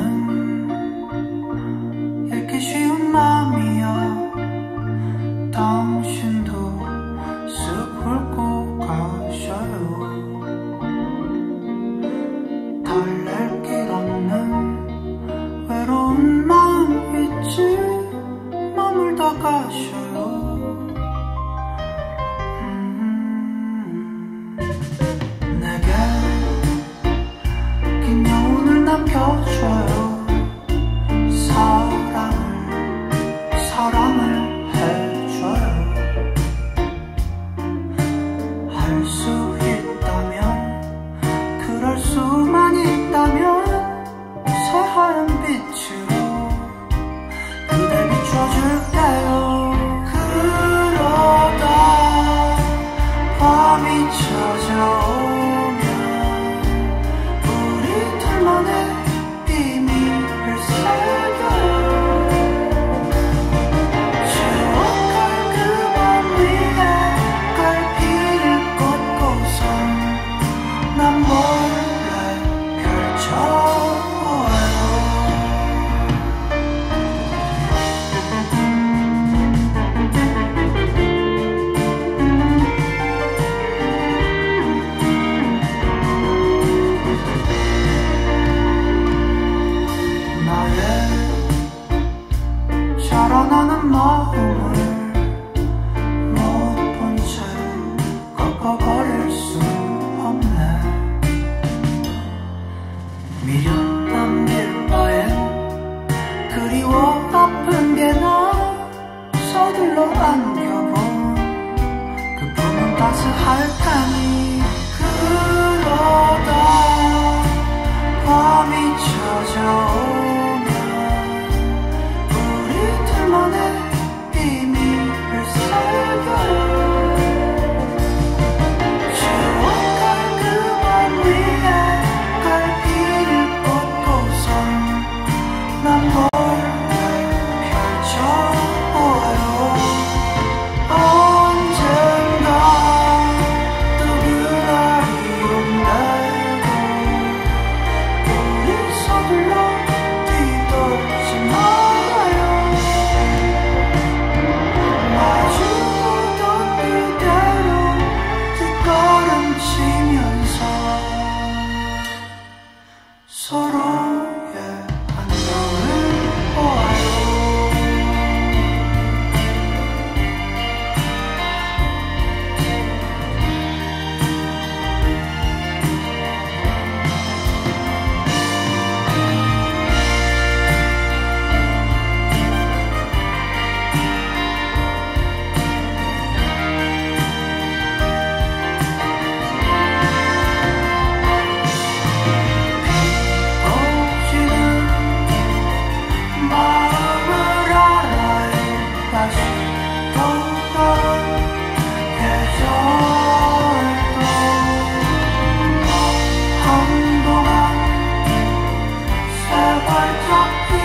나는 읽기 쉬운 맘이야. 당신도 쓱 훑고 가셔요. 달랠 길 없는 외로운 마음 있지. 머물다 가셔요. 내게 긴 여운을 남겨줘요. 사랑을 해줘요. 할 수 있다면, 그럴 수만 있다면 새하얀 빛으로 그댈 비춰줄게요. 그러다 밤이 찾아오면 우리 둘만의 비밀을 새겨요. 추억할 그 밤 위에 갈피를 꽂고선 난 몰래 펼쳐보아요. 자라나는 마음을 못 본 채 꺾어버릴 수 없네. 미련 남길 바엔 그리워 아픈 게 나. 서둘러 안겨본 그 품은 따스할 테니. 그러다 밤이 찾아오면 우리 둘만의 비밀을 새겨요. 추억할 그 밤 위에 갈피를 꽂고선 난 몰래 펼쳐보아요. 언젠가 또 그날이 온다고 우리 서둘러 뒤돌지 말아요. 마주보던 그대로 뒷걸음치면서 서로의 안녕을 보아요. 한동안 세발 잡히